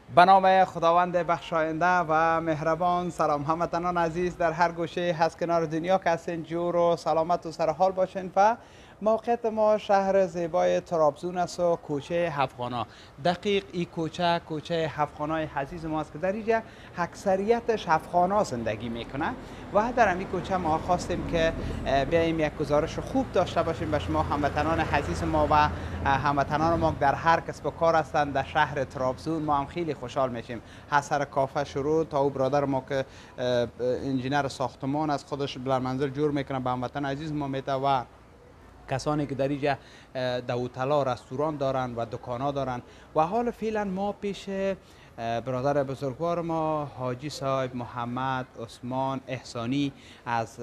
به نام خداوند بخشاینده و مهربان. سلام هموطنان عزیز در هر گوشه هست کنار دنیا که هستین، جور و سلامت و سرحال باشین. و موقعیت ما شهر زیبای ترابزون است و کوچه هفخانه. دقیق این کوچه هفخانه عزیز ما است که در اینجا اکثریتش هفخانه زندگی میکنه و در همین کوچه ما خواستیم که بیاییم یک گزارش خوب داشته باشیم به شما هموطنان عزیز ما و هموطنان ما در هر کسب و کار هستند در شهر ترابزون. ما هم خیلی خوشحال میشیم از سر کافه شروع تا او برادر ما که انجینر ساختمان از خودش بلندمنزل جور میکنه به هموطن عزیز ما میته و کسانی که در اینجا دوتلا رستوران دارن و دکانا دارن. و حال فعلا ما پیش برادر بزرگوار ما حاجی صاحب محمد عثمان احسانی از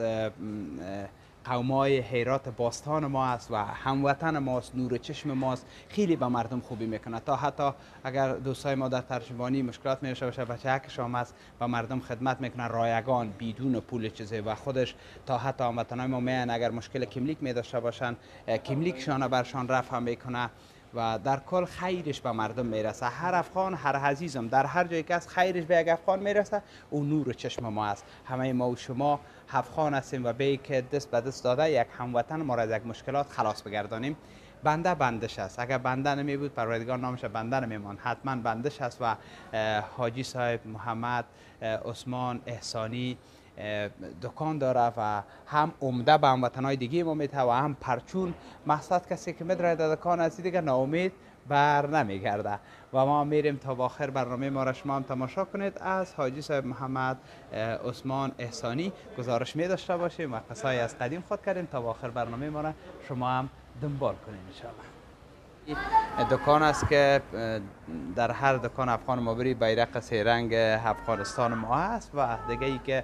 قومای هرات باستان ما است و هموطن ماست، نور چشم ماست، خیلی به مردم خوبی میکنه. تا حتی اگر دوستای ما در ترجمانی مشکلات میشه باشه بچه که شما است به مردم خدمت میکنه رایگان بدون پول چیزی و خودش تا حتی هموطنای ما میان اگر مشکل کملیک می داشته باشن کملیکشان برشان رفع میکنه و در کل خیرش به مردم میرسه. هر افغان هر عزیزم در هر جایی که است خیرش به یک افغان میرسه. او نور چشم ما است. همه ما و شما افغان هستیم و به که دست به دست داده یک هموطن ما را از یک مشکلات خلاص بگردانیم. بنده بندش است. اگر بنده نمی بود پروردگار نامش بنده نمیمان، حتما بندش است. و حاجی صاحب محمد عثمان احسانی دکان داره و هم عمده به هموطنای دیگه ما میته و هم پرچون. مقصد کسی که میدره در دکان از دیگه ناامید بر نمیگرده. و ما میریم تا با آخر برنامه ما را شما هم تماشا کنید. از حاجی صاحب محمد عثمان احسانی گزارش می داشته باشیم و قصای از قدیم خود کردیم تا با آخر برنامه ما را شما هم دنبال کنید انشاءالله. دکان است که در هر دکان افغان ما بری بیرق سه رنگ افغانستان ما هست و دیگه ای که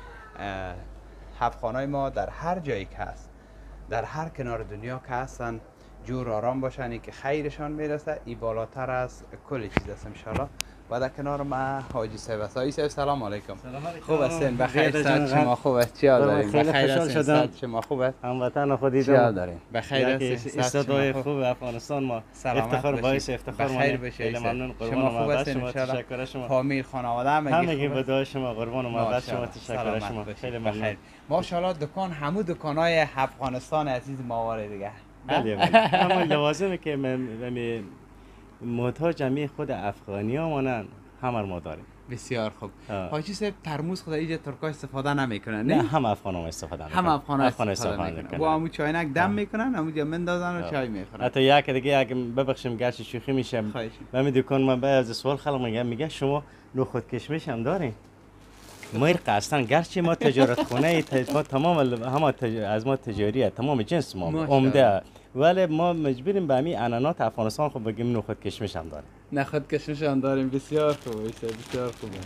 افغانای ما در هر جایی که هست در هر کنار دنیا که هستن جور آرام باشن که خیرشان میرسه. ای بالاتر از کل چیز است انشاءالله. و در کنار ما حاجی صاحب است. حاجی صاحب سلام علیکم. خوب هستین؟ بخیر؟ صحت شما خوب است؟ چی حال دارین؟ بخیر هستین؟ صحت شما خوب است؟ هموطن خودی چی حال دارین؟ بخیر هستین؟ استادای خوب افغانستان ما افتخار باعث افتخار ما. بخیر باشید. خیلی ممنون. شما خوب هستین ان شاء الله؟ تشکر شما. فامیل خانواده همگی به دعای شما قربان و محبت شما. تشکر شما. خیلی ممنون. ماشاءالله دکان همو دکانای افغانستان عزیز ما واره دیگه. بله بله. اما لوازمی که من محتاج جمعی خود افغانی ها مانن همه ما داریم. بسیار خوب. حاجی صاحب ترموز خدا اینجا ترکا استفاده نمیکنن نه هم افغان هم استفاده میکنن. هم افغان استفاده میکنن. با همون چاینک دم میکنن همونجا مندازن و چای میخورن. حتی یک دیگه اگه ببخشیم گرچه شوخی میشه من دکان من بعد از سوال خلق میگه شما نخود کشمش هم دارین؟ ما قصدن گرچه ما تجارت خونه ما تمام از ما تجاریه تمام جنس ما عمده ولی ما مجبوریم به همین انانات افغانستان خب بگیم نخود کشمش هم داریم. نخود کشمش هم داریم. بسیار خوبه. بسیار خوبه.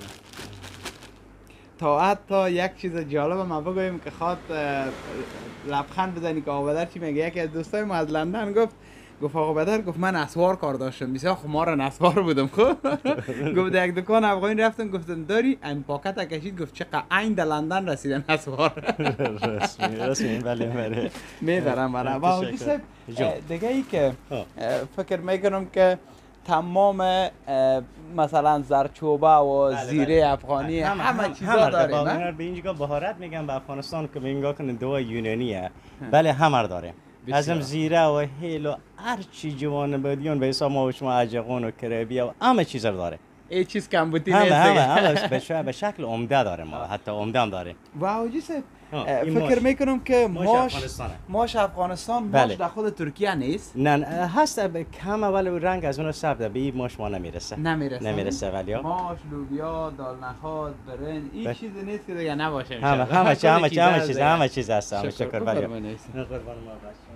تا حتی یک چیز جالب ما بگویم که خواد لبخند بزنی که آقا بدر چی میگه. یکی از دوستای ما از لندن گفت آقا بدر گفت من نسوار کار داشتم بسیار خمار نسوار بودم. خب گفت یک دکان افغانی رفتم گفتم داری این پاکت کشید گفت چقدر عین در لندن رسیدن نسوار. رسمی بله میبرم برام. و دیگه ای که فکر میکنم که تمام مثلا زرچوبه و زیره افغانی همه چیزا داریم. نه به اینجا بهارت میگن به افغانستان که اینجا کنه دوا یونانیه بله همه داریم. ازم زیره و هیل و هر چی جوان بدیون به حساب ما و شما عجقون و کربی و همه چیز داره. ای چیز کمبودی نیست. همه به شکل عمده داره ما حتی عمده هم داره. واو جیسه فکر میکنم که ماش افغانستان ماش در خود ترکیه نیست. نه هست کم ولی رنگ از اون سبز به این ماش ما نمیرسه ولی ماش لوبیا دال نخود برنج این چیز نیست که دیگه نباشه. همه چیز هست. همه شکر ولی قربان ما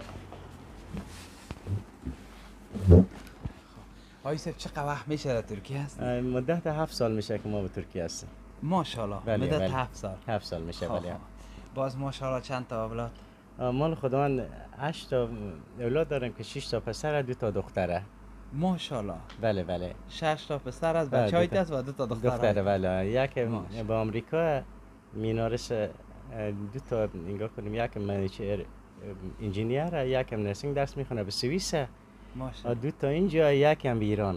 آقای صاحب چقدر وقت میشه در ترکیه هست؟ مدت 7 سال میشه که ما به ترکیه هستیم. ماشاءالله مدت 7 سال. 7 سال میشه ولی باز ماشاءالله چند تا اولاد؟ مال خداوند 8 تا اولاد داریم که 6 تا پسر 2 تا دختره. ماشاءالله. بله 6 تا پسر از بچه‌های دست و 2 تا دختره. بله یک با آمریکا مینارس 2 تا نگاه کنیم یک منیجر انجینیر یک هم نرسینگ درس میخونه به سوئیس. ماشاءالله. 2 تا اینجا یک هم به ایرانه.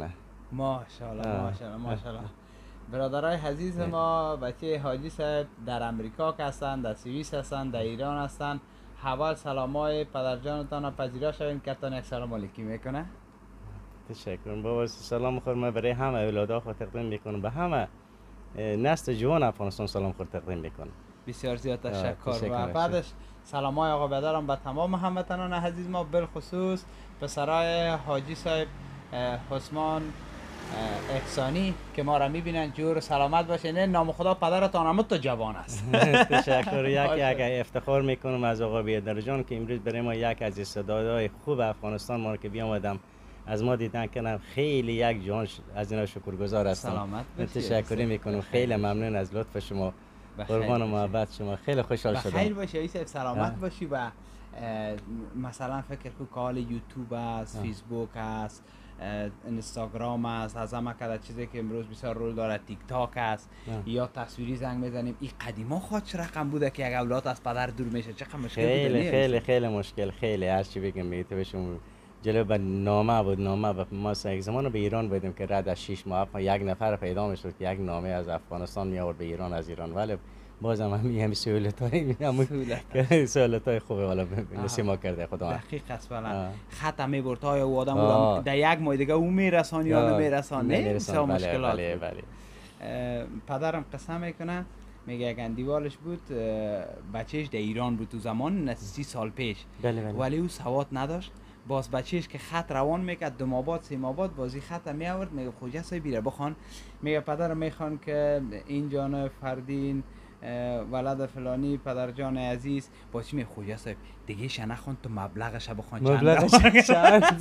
ماشاءالله. برادرای عزیز ما بچه حاجی صاحب در امریکا هستند، در سوئیس هستند، در ایران هستند. حوال سلامای پدرجانتان پذیرا شوین که تان یک سلام علیکی میکنه. تشکر بابا. سلام خورم برای همه اولادا خود تقدیم میکنم، به همه نسل جوان افغانستان سلام خود تقدیم میکنم. بسیار زیاد تشکر. و بعدش سلامای آقا بدرم به تمام هموطنان عزیز ما، بالخصوص پسرای حاجی صاحب حسمان احسانی که ما را میبینن. جور سلامت باشین. نام خدا پدرتان هم تو جوان است. تشکر. یک افتخار میکنم از آقا بیادر جان که امروز برای ما یک از استعدادهای خوب افغانستان ما که بیامدم از ما دیدن کنم. خیلی یک جان از اینا شکرگزار هستم. سلامت باشید. تشکر میکنم. خیلی ممنون از لطف شما. قربان و محبت شما. خیلی خوشحال شدم. بخیر باشی آقای صاحب، سلامت باشی. و مثلا فکر کن کال یوتیوب است، فیسبوک است، اینستاگرام است، از همه کده چیزی که امروز بسیار رول داره، تیک تاک است، یا تصویری زنگ میزنیم. این قدیما خودش رقم بوده که یک اولاد از پدر دور میشه. چقدر مشکل بوده. خیلی مشکل. خیلی هر چی بگم میگه بهشون جلو به نامه بود. نامه ما یک زمان به ایران بودیم که رد از 6 ماه یک نفر پیدا میشد که یک نامه از افغانستان می آورد به ایران از ایران. ولی بازم همین سهولت‌های خوبه والا نصیب ما کرده خدا. دقیق است. والا خط هم میبرد تا او آدم بودم در یک ماه دیگه او میرسان یا نمیرسان. نه بسیار مشکلات. پدرم قسم میکنه میگه یک اندیوالش بود، بچهش در ایران بود تو زمان 30 سال پیش. ولی او سواد نداشت. باز بچهش که خط روان میکرد 2 ماه بعد 3 ماه بعد بازی خط می آورد. میگه خوجه سای بیره بخوان. میگه پدرم میخوان که این جان فردین ولد فلانی پدر جان عزیز با چی خوجه صاحب دیگه ش نخوان تو مبلغش بخوان چند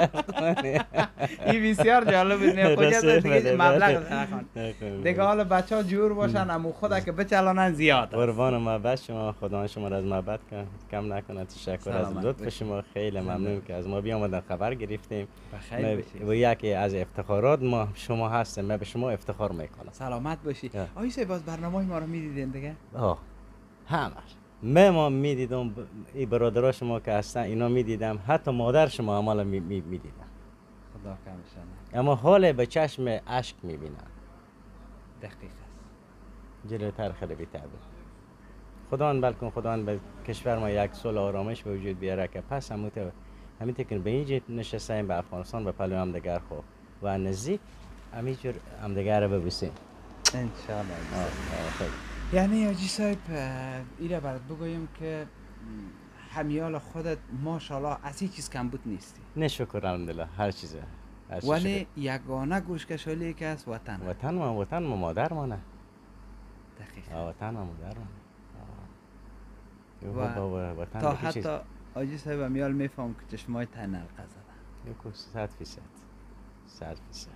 این بسیار جالب بود. نه خوجه صاحب دیگه مبلغش نخوان دیگه. حالا بچه‌ها جور باشن امو خدا که بچلانن زیاد. قربان محبت شما. خدا شما را از محبت کم نکنه. تشکر از لطف شما. خیلی ممنون که از ما بیامدن خبر گرفتیم. و یکی از افتخارات ما شما هستیم. من به شما افتخار میکنم. سلامت باشی. آقای صاحب باز برنامه ما رو میدیدین دیگه؟ همش ما میدیدم. این برادرها شما که هستن اینا میدیدم. حتی مادر شما عمالا میدیدم. خدا کمشانه. اما حال به چشم اشک میبینم. دقیق است. جلوتر خیلی بی‌تر بود. خداوند بلکن خداوند به کشور ما یک صلح آرامش به وجود بیاره که پس همین که به اینجا نشستیم به افغانستان به پلو هم دیگر خو و نزدیک همینجور هم دیگر رو ببوسیم ان شاء الله. یعنی حاجی صاحب ایره برات بگویم که همیال خودت ماشاءالله از هیچ چیز کم بود نیستی. نه شکر الحمدلله هر چیزه. ولی یگانه گوشکشالی که است وطن ما مادر ما نه. دقیقاً وطن ما مادر ما. و تا حتی حاجی صاحب همیال میفهم که چشمای تن نلقه زدن. 100%.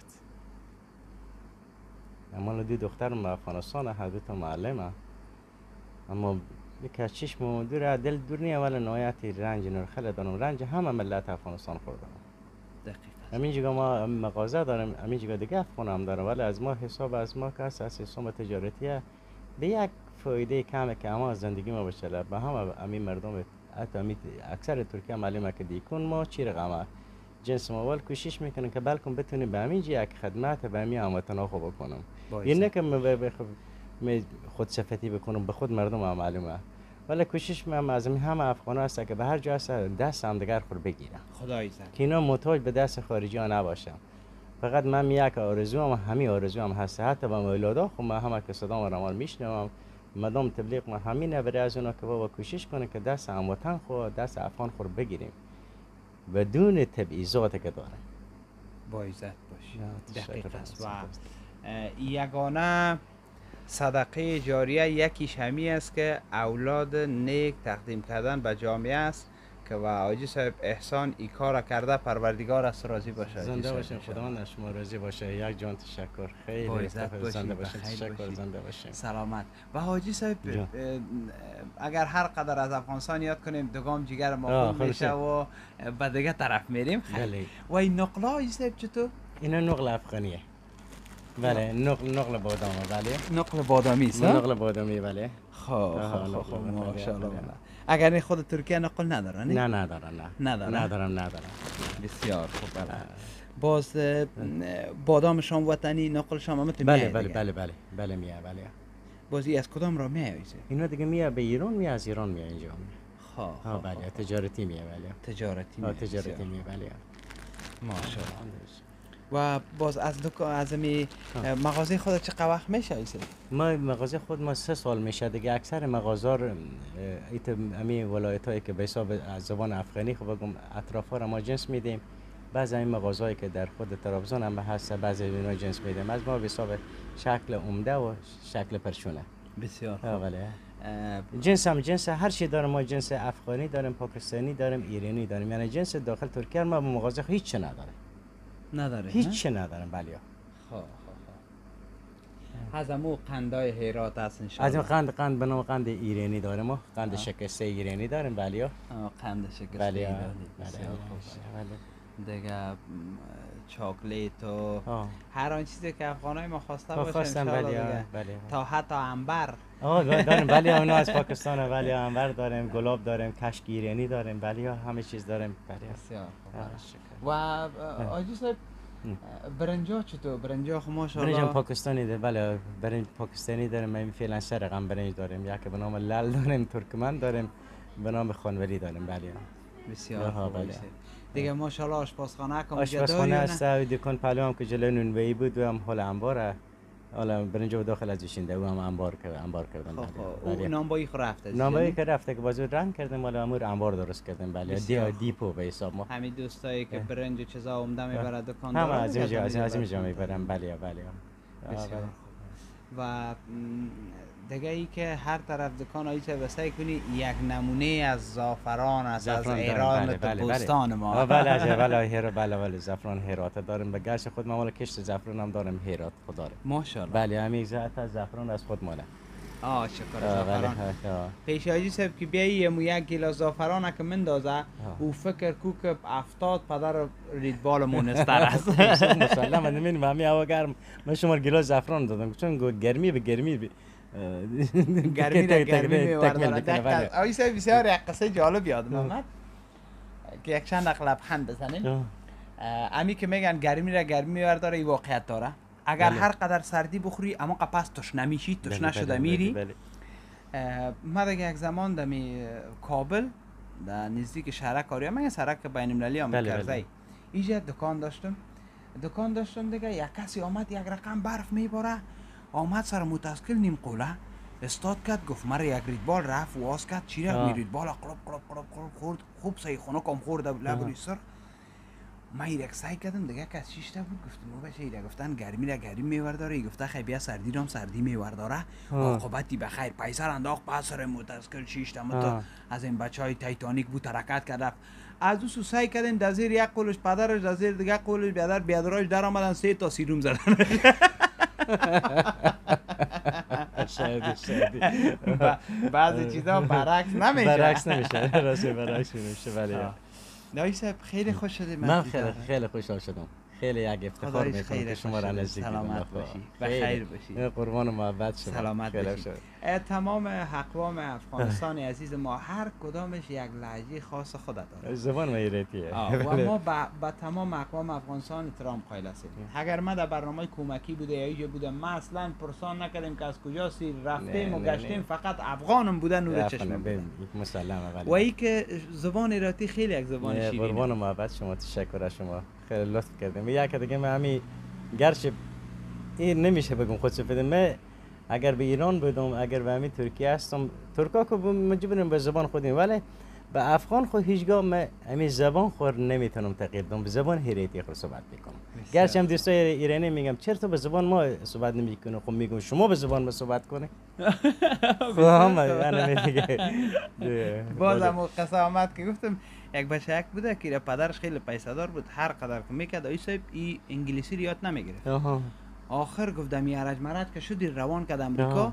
اما 2 دخترم به افغانستان هر 2 تا معلمه. اما که چشم دور دل دور نیه ولی نهایتی رنج نرخله دارم. رنج همه ملت افغانستان خوردم. دقیقاً. همین جگه ما مغازه دارم، همین جگه دیگه افغان هم دارم ولی از ما حساب از ما که از حساب تجارتیه به یک فایده کمه که اما زندگی ما بچله به همه همین مردم حتی اکثر ترکیه معلومه که دیکن ما چی رقمه جنس موال کوشش میکنن که بلکن بتونیم به همین یک خدمت به همین هموطنا خوب بکنم. یعنی نه که خود صفتی بکنم به خود مردم هم معلومه ولی کوشش میکنم از همه افغان هست که به هر جا هست دست هم دیگر خود بگیرم. خدای زن که اینا محتاج به دست خارجی ها نباشم. فقط من یک آرزو هم همین آرزو هم هست. حتی با اولادا خب من همه که صدا و رمال میشنوم مدام تبلیغ ما همینه برای از اونا که بابا کوشش کنه که دست هموطن خود دست افغان خود بگیریم بدون تبعیضات که داره. با عزت باشی. دقیق است. و یگانه صدقه جاریه یکیش همی است که اولاد نیک تقدیم کردن به جامعه است که و حاجی صاحب احسان ای کار کرده پروردگار است راضی باشه. زنده باشین. خداوند از شما راضی باشه. یک جان تشکر. خیلی زنده باشین. تشکر. زنده باشین. سلامت. و حاجی صاحب اگر هر قدر از افغانستان یاد کنیم دوگام جگر ما خوب میشه و به دیگه طرف میریم. خیلی. و این نقله حاجی صاحب چطور؟ اینا نقل افغانیه. بله نقل بادامه. بله نقل بادامی است. نقل بادامی بله. خب ماشاءالله. اگر این خود ترکیه نقل ندارن؟ نه ندارن. ندارن. بسیار خوب. باز بادام شام وطنی نقل شام هم بله میاد بله. بازی از کدام را میایه؟ اینا دیگه میاد به ایران، میاد از ایران میاد اینجا. ها بله تجارتی میاد بله. تجارتی میاد بله. ماشاءالله. و باز از می مغازه خود چه وقت میشه ایسه؟ ما مغازه خود ما 3 سال میشه دیگه. اکثر مغازار امی ولایتایی که به حساب از زبان افغانی خب بگم اطرافا را ما جنس میدیم. بعضی این مغازهایی که در خود ترابزون هم هست بعضی اینا جنس میدیم. از ما به حساب شکل عمده و شکل پرچونه. بسیار خوب. بله. جنس هر چی داریم ما. جنس افغانی داریم، پاکستانی داریم، ایرانی داریم. یعنی جنس داخل ترکیه ما مغازه هیچ نداره. هیچ ندارم بله. خب از امو قندای هرات هست ان شاء الله. از قند به نام قند ایرانی داریم ما. قند شکسته ایرانی داریم بله. قند شکسته ایرانی. بله. دیگه چاکلیت و هر آن چیزی که افغانای ما خواسته باشه ان شاء الله دیگه. تا حتی عنبر داریم بله. اونا از پاکستان بله. عنبر داریم، گلاب داریم، کشک ایرانی داریم بله. همه چیز داریم بله. بسیار خوب. و آجی صاحب برنجا چطور؟ برنجا خب ماشاءالله. برنج پاکستانی ده بله. برنج پاکستانی داریم. ما فعلا 3 رقم برنج داریم. یکی به نام لال داریم، ترکمن داریم، به نام خانوری داریم بله. بسیار خوب. دیگه ماشاءالله آشپزخانه که آشپزخانه است. دکان پلو هم که جلوی نونوایی بود و هم حال انباره. حالا برنج داخل از شینده و هم انبار کردن. خب نامبایی خو رفته. نامبایی که رفته که بازو رنگ کردیم ولی امور انبار درست کردیم بله. دیپو به حساب ما. همین دوستایی که برنج و چیزا عمده میبره دکان هم از اینجا میبرن بله. و دیگه ای که هر طرف دکان هایی چه بسای کنی یک نمونه از زعفران از ایران پوستان ما. بله زعفران هرات داریم. به گشت خود ما مال کشت زعفران هم داریم هرات خود داره. ماشاءالله. بله همین از زعفران از خود ماله. شکر زعفران. پیش حاجی صاحب که بیایی یک گیلاس زعفران که مندازه او فکر کو که 70 پدر ریدبال مونستر است. مسلما نمیدونم همین هوا گرم. من شما گیلاس زعفران دادم چون گرمی به گرمی میورداره. آقای صاحب بسیار یک قصه جالب یادم آمد که یک چند دقیقه لبخند بزنیم. امی که میگن گرمی را گرمی میورداره این واقعیت داره. اگر هر قدر سردی بخوری اما پس تشنه میشی، تشنه شده میری. ما دیگه یک زمان دمی کابل در نزدیک شهر کاری من سرک بین المللی هم کرزی اینجا دکان داشتم دیگه یک کسی آمد یک رقم برف میباره آمد سر موتورسیکل نیم قوله استاد کرد گفت مرا یک ریدبال رفت واس کرد چیره می ریدبال قلب خورد خوب سعی خونه کم خورده لبری سر ما یک سعی کردم دیگه کس شیشته بود گفتم او بچه ایده گفتن گرمی را گرمی میورداره گفته خیلی بیا سردی رام سردی میورداره عاقبتی بخیر پیسر انداخت پس سر موتورسیکل شیشته متر از این بچهای تایتانیک بود حرکت کرد از دو سو سعی کردیم در زیر یک قولش پدرش در زیر دیگه قولش بیادرش در آمدن 3 تا سیروم زدن. شاید بعضی چیزا برعکس نمیشه. راست برعکس میشه ولی نایی صاحب خیلی خوش شدیم. من خیلی خوشحال شدم. خیلی یک افتخار میکنم که شما را نزدیک دیدم. سلامت باشی و خیر باشی. قربان و محبت شما. سلامت باشی. تمام اقوام افغانستان عزیز ما هر کدامش یک لهجه خاص خود داره. زبان ایرانیه. و ما با تمام اقوام افغانستان احترام قائل هستیم. اگر ما در برنامه کمکی بوده یا ایجا بوده ما اصلا پرسان نکردیم که از کجا رفتیم و گشتیم فقط افغانم بودن نور چشم. مسلمه. و ای که زبان ایرانی خیلی یک زبان شیرینه. قربان و محبت شما. تشکر از شما. خیلی لطف کردیم. یک دیگه من همین گرچه این نمیشه بگم خودسپیده من اگر به ایران بودم اگر به همین ترکیه هستم ترکا که مجبورم به زبان خودم ولی به افغان خود هیچگاه من همین زبان خود نمیتونم تغییر بدم به زبان هریتی خود صحبت میکنم. گرچه هم دوستای ایرانی میگم چرا تو به زبان ما صحبت نمیکنی خب میگم شما به زبان ما صحبت کنی. خب انا میگه بازم قصه آمد که گفتم یک بچه بوده که پدرش خیلی پیسه دار بود هر قدر که میکرد آی صاحب این انگلیسی رو یاد نمیگرفت. آخر گفتم یه ارج مرد که شدی روان کرد امریکا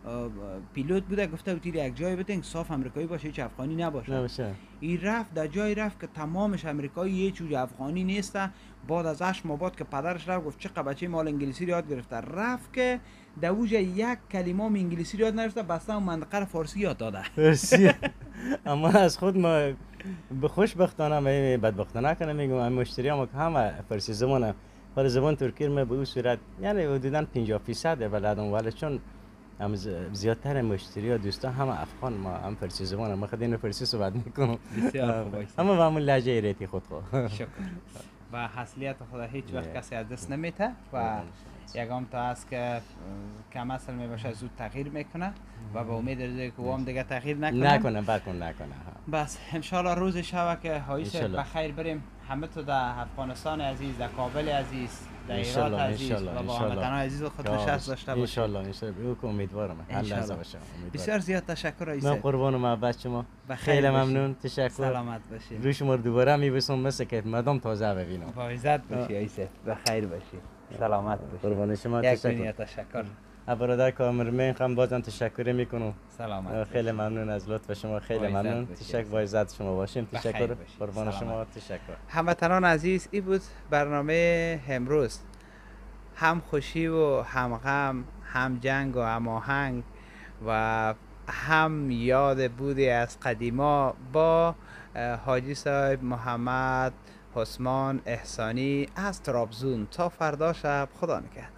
پیلوت بوده گفته بود یک جای بتین صاف امریکایی باشه هیچ افغانی نباشه. این رفت در جای رفت که تمامش امریکایی هیچ جوی افغانی نیسته. بعد از 8 ماه بعد که پدرش رفت گفت چه بچه مال انگلیسی یاد گرفته، رفت که در اوج یک کلمه انگلیسی یاد نرفته، بسته اون منطقه رو فارسی یاد داده. فارسی. اما از خود ما به خوشبختانه بدبختانه کنم میگم مشتریام که همه فارسی زبانه، ولی زبان ترکی ما به اون صورت یعنی حدوداً 50% بلدم، ولی چون هم زیادتر مشتری ها دوستا همه افغان، ما هم فارسی زبانه، ما خود اینو فارسی صحبت میکنم. بسیار خوب. اما با همون لهجه ایرتی خود خود. شکر. و حاصلیت خدا هیچ وقت کسی از دست نمیته و یگام تا است که کم اصل میباشه زود تغییر میکنه و به امید روزی که وام دیگه تغییر نکنه. نکنه. بس انشالله روز شب که هایش بخیر بریم همه تو در افغانستان عزیز، در کابل عزیز، در ایران عزیز و با هموطنان عزیز خود نشست داشته باشیم. انشالله به او امیدوارم. الله باشه. بسیار زیاد تشکر رئیس. من قربان و محبت شما. خیلی ممنون. تشکر. سلامت باشید. روی شما دوباره میبوسم مثل که مدام تازه ببینم. با عزت باشی رئیس. بخیر باشی. سلامت باشی. قربان شما. تشکر. برادر کامرمن خم بازم تشکر میکنم. سلامت. خیلی ممنون از لطف شما. خیلی ممنون. تشکر با عزت شما باشین. تشکر. قربان شما. تشکر. هموطنان عزیز، این بود برنامه امروز. هم خوشی و هم غم، هم جنگ و هم آهنگ و هم یاد بودی از قدیما با حاجی صاحب محمد حسمان احسانی از ترابزون. تا فردا شب، خدا نگهدار.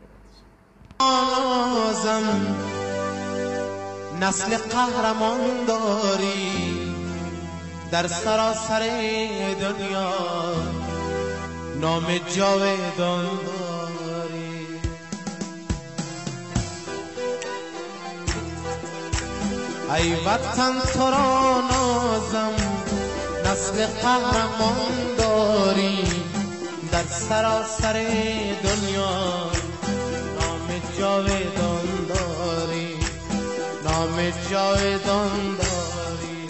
آزم نسل قهرمان داری در سراسر دنیا، نام جاودان داری. ای وطن تو را نازم، نسل قهرمان داری در سراسر دنیا، جاودان داری، نام جاودان داری.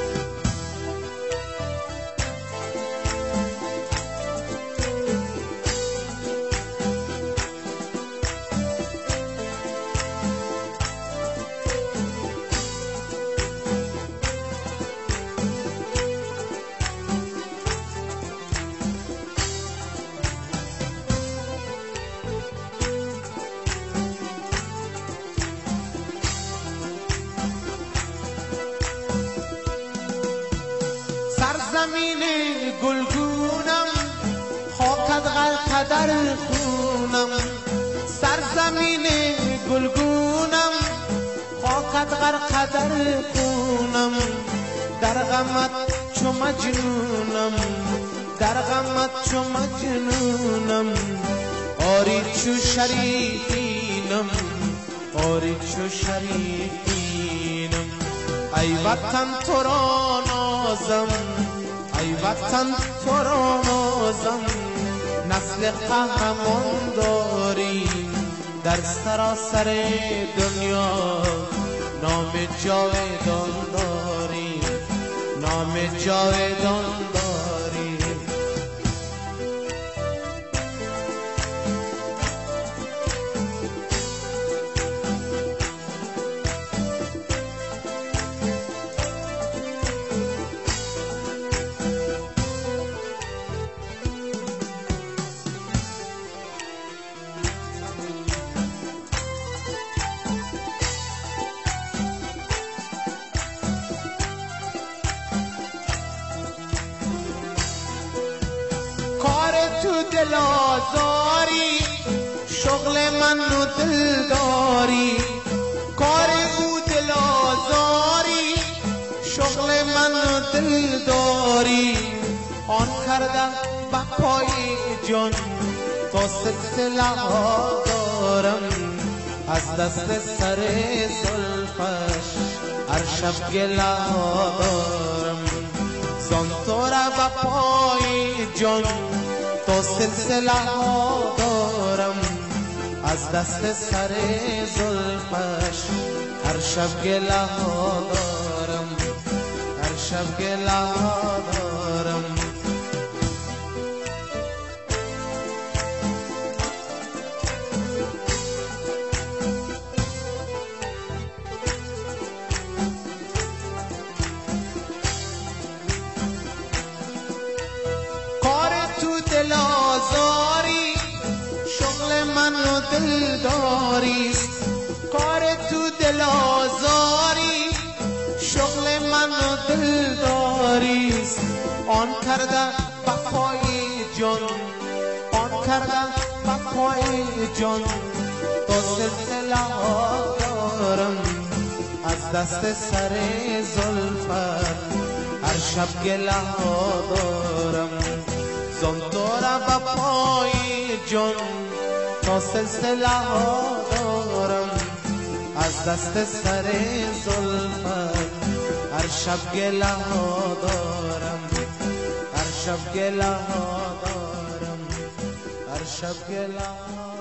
زمین گلگونم، خاکت غرق در خونم. سرزمین گلگونم، خاکت غرق در خونم. در غمت چو مجنونم، در غمت چو مجنونم. آری چو شریفینم، آری چو شریفینم. ای وطن تو را نازم، ای وطن تو را نازم، نسل قهرمان داری در سراسر دنیا، نام جاودان داری، نام جاودان داری. دل آزاری شغل من و دل داری، کار او دل آزاری شغل من و دل داری. آن کرده بقای جان تا سلسله ها دارم، از دست سر زلفش هر شب گله ها دارم. زان تو را بقای جان تا سلسله ها دارم، از دست سر زلفش هر شب گله ها دارم، هر شب گله ها دارم. دل داریست، کار تو دل آزاری شغل من و دل داریست. آن کرده بقای جان، آن کرده بقای جان، تا سلسله ها دارم از دست سر زلفت، هر شب گله ها دارم زان دارم بقای جان، تا سلسله ها دارم از دست سر زلفت، هر شب گله ها دارم، هر شب گله ها دارم، هر شب گله ها